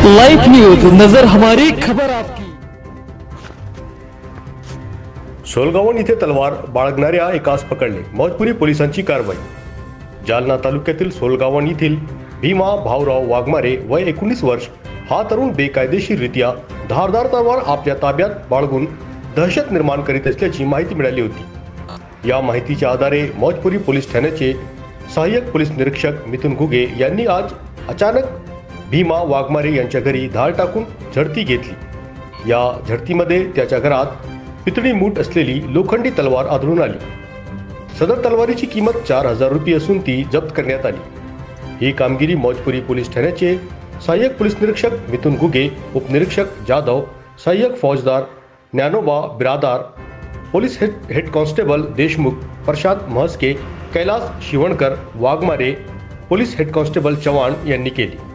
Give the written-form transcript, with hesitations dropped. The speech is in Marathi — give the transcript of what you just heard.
लाइव न्यूज, नजर हमारी, खबर आपकी। सोलगावण इथे तलवार बाळगणाऱ्या एकास पकडले, मौजपुरी पोलिसांची कारवाई। जालना तालुक्यातील सोलगावण येथील भीमा भाऊराव वाघमारे वय 19 वर्ष हा तरुण बेकायदेशीररित्या धारदार तलवार आपल्या ताब्यात बाळगून दहशत निर्माण करीत असल्याची माहिती मिळाली होती। या माहितीच्या आधारे मौजपुरी पोलीस ठाण्याचे सहाय्यक पोलीस निरीक्षक मिथुन घुगे यांनी आज अचानक भीमा वाघमारे यांच्या घरी धाड टाकून झडती घेतली। या झडतीमध्ये त्याच्या घरात पितळी मूठ असलेली लोखंडी तलवार आढळून आली। सदर तलवारीची किंमत 4000 रुपये असून ती जप्त करण्यात आली। ही कामगिरी मौजपुरी पोलीस ठाण्याचे सहाय्यक पोलीस निरीक्षक मिथुन घुगे, उपनिरीक्षक जाधव, सहाय्यक फौजदार Dnyanoba Biradar, police head constable Deshmukh, Prashant Mhaske, Kailas Shivankar Waghmare, police head constable Chavan यांनी केली।